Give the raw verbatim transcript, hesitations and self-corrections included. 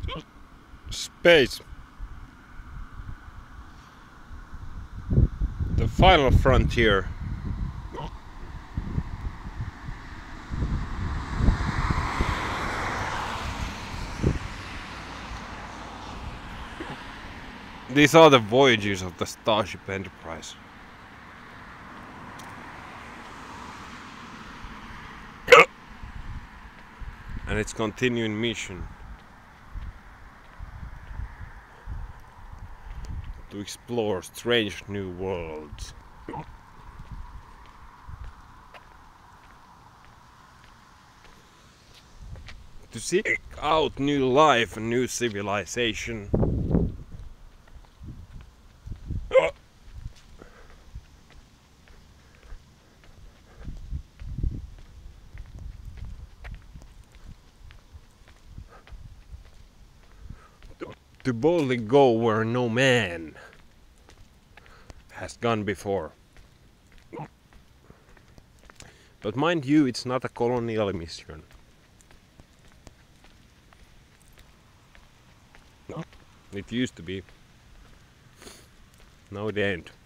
Space. The final frontier. These are the voyages of the Starship Enterprise. And its continuing mission to explore strange new worlds. To seek out new life and new civilization. To boldly go where no man has gone before. But mind you, it's not a colonial mission. It used to be. Now it ain't.